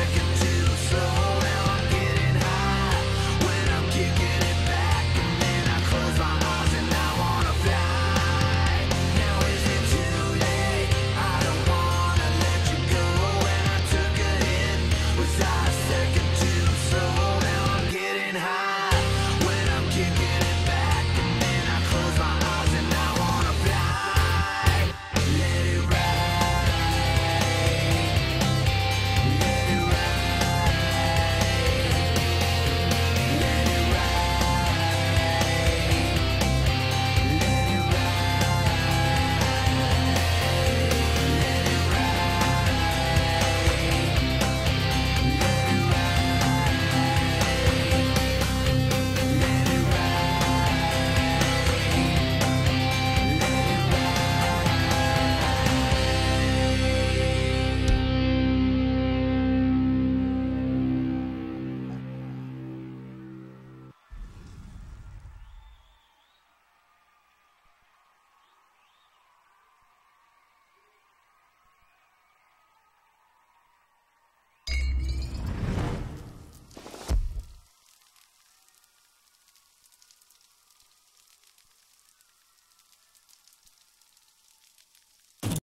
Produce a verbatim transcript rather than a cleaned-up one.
second too slow. Now I'm getting high when I'm kicking it back, and then I close my eyes and I wanna fly. Now is it too late? I don't wanna let you go. When I took a hit, was I a second too slow? Now I'm getting high.